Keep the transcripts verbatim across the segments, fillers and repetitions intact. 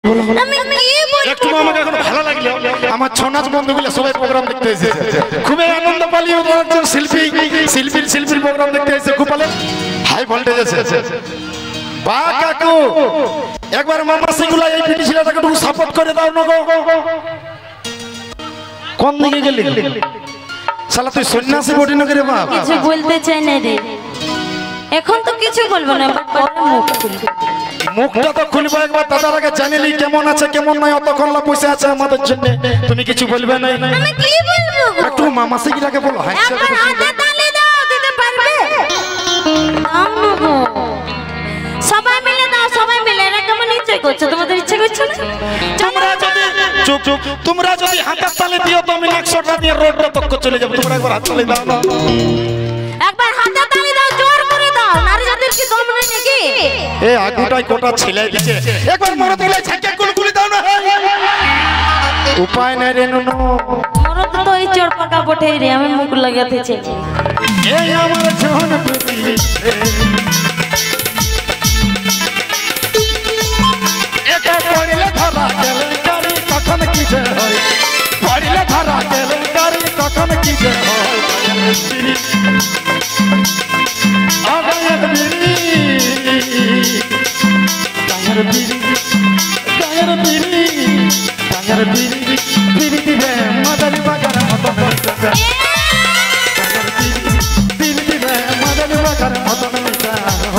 একটু আমাকে এখন ভালো লাগলো আমার ছনাচ বন্ধুগুলো সবাই প্রোগ্রাম দেখতে এসেছে খুবই আনন্দ পালি একজন শিল্পী শিল্পীর শিল্পীর প্রোগ্রাম দেখতে এসেছে খুব ভালো হাই ভোল্টেজ আছে বা কাকু একবার মামা সিগুলা এই পিটি ছেলেটাকে একটু সাপোর্ট করে দাও না গো কোন দিকে গেলি শালা তুই সন্ন্যাসী বটি না রে বাপ কিছু বলতে চাই না রে এখন তো কিছু বলবো না মুখ খুলবো মুখটা তো খুলবো একবার দাদার আগে জানিলি কেমন আছে কেমন নাই অতক্ষণ লা পয়সা আছে আমাদের জন্য তুমি কিছু বলবে না আমি কি বলবো একটু মামা সিগুলাকে বলো হাই একবার হাতে তালি দাও দিতে পারবে আমগো সবাই মিলে দাও সবাই মিলে এরা কেমন ইচ্ছে করছে তোমাদের ইচ্ছে করছে না তোমরা যদি চুপ চুপ তোমরা যদি হাতের তালি দিও তো আমি একশোটা দিয়ে রোডটা তক চলে যাব তোমরা একবার হাত তালি দাও না একবার হাতে তালি দাও জোর করে দাও নারী জাতির কি দম নেই নাকি এ আগুটাই কোটা ছেলে দিছে একবার মরো দিলে ছাকে কুলকুলি দাও না উপায় নাই রে নুনু মরদ তো এই চোর পাকা বটেই রে আমি মুখ লাগাতেছি এই আমার জন প্রীতি একা পড়লে ধরা গেলে কারি কখন কি যে হয় পড়লে ধরা গেলে কারি কখন কি যে হয় আগায়ের বিড়ি গায়ের বিড়ি গায়ের বিড়ি গায়ের বিড়ি বিড়ি দিবে মাদারি বাগার মতো করতে গায়ের বিড়ি বিড়ি দিবে মাদারি বাগার মতো মিশা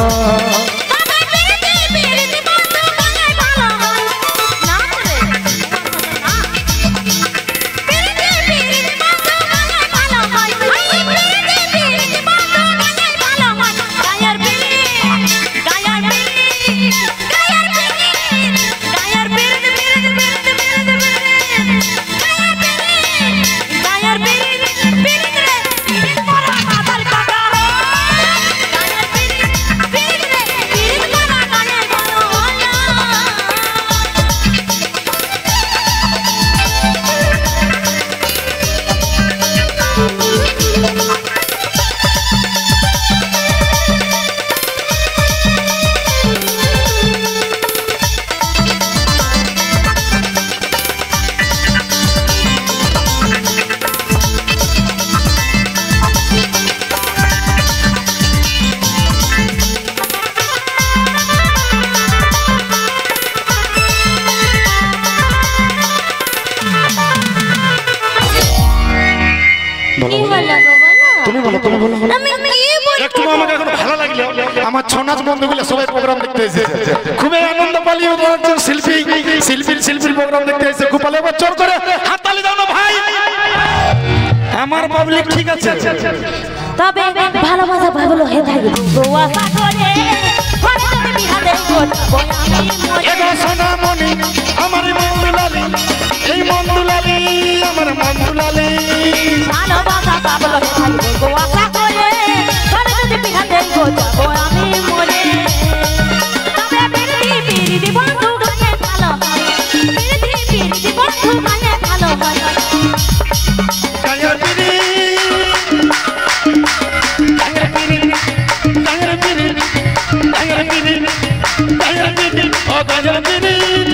আমার ছনাচ বন্ধুগুলো সবাই প্রোগ্রাম দেখতে এসেছে খুবই আনন্দ পালি একজন শিল্পী শিল্পীর শিল্পীর প্রোগ্রাম দেখতে এসেছে খুব ভালো এবার জোর করে হাত তালি দাও না ভাই আমার পাবলিক ঠিক আছে তবে ভালোবাসা ভালো হয়ে থাকবে গোয়া সাগরে ঘরে যদি বিহারে করব আমি মরে এগো সোনা মনি আমার মন্দুলালি এই মন্দুলালি আমার মন্দুলালি ভালোবাসা ভালো হয়ে থাকবে গোয়া সাগরে ঘরে যদি বিহারে করব আমি মরে তবে বিরতি বিরতি বন্ধু গায়ে ভালো বিরতি বিরতি বন্ধু গায়ে ভালো হয় গায়ের বিড়ি গায়ের বিড়ি গায়ের বিড়ি গায়ের বিড়ি গায়ের বিড়ি ও গায়ের বিড়ি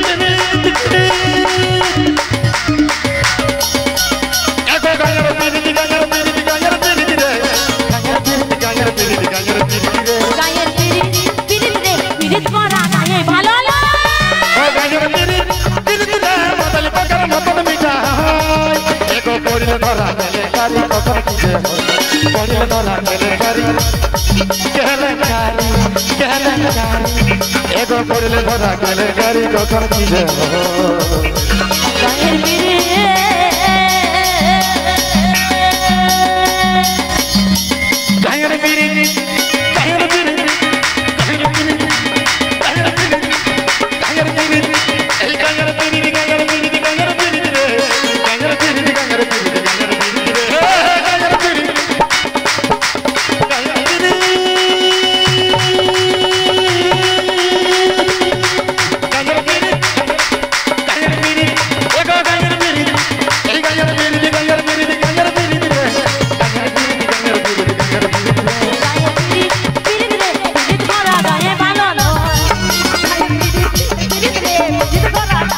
এগো গায়ের বিড়ি গায়ের বিড়ি গায়ের বিড়ি রে গায়ের বিড়ি গায়ের বিড়ি গায়ের বিড়ি রে গায়ের বিরতি বিরতি রে বিরতি করা গায়ে ভালো ও গায়ের বিড়ি বিড়ি রে মতল পাকার মতন মিঠা এগো পড়লে ধরা গেলে কারি কখন কি যে পড়লে ধরা গেলে কারি কেলে কারি কেলে কারি এগো পড়লে ধরা গেলে কারি কখন কি যে গায়ের বিরতি গায়ের বিড়ি গায়ের বিড়ি গায়ের বিড়ি গায়ের বিড়ি গায়ের বিড়ি এই গায়ের বিড়ি গায়ের বিড়ি গায়ের বিড়ি রে গায়ের বিড়ি গায়ের বিড়ি গায়ের বিড়ি রে গায়ের বিড়ি গায়ের বিড়ি গায়ের বিড়ি গায়ের বিড়ি এগো গায়ের বিড়ি এই গায়ের বিড়ি গায়ের বিড়ি গায়ের বিড়ি রে গায়ের বিড়ি গায়ের বিড়ি গায়ের বিড়ি গায়ের বিরতি বিরতি রে বিরতি করা গায়ে ভালো বিরতি বিরতি রে বিরতি করা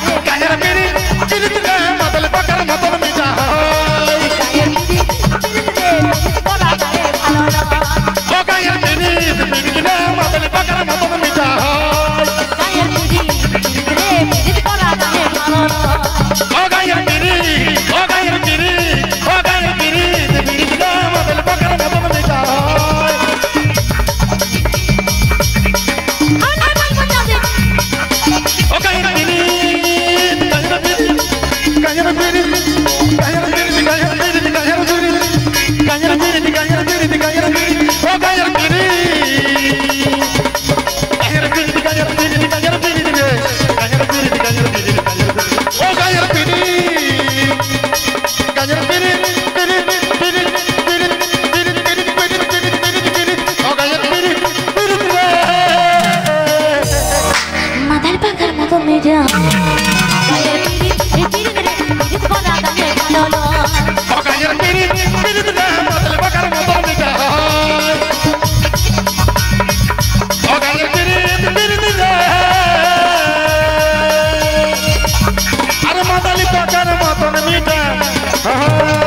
কদলি পাকার মতন মিঠা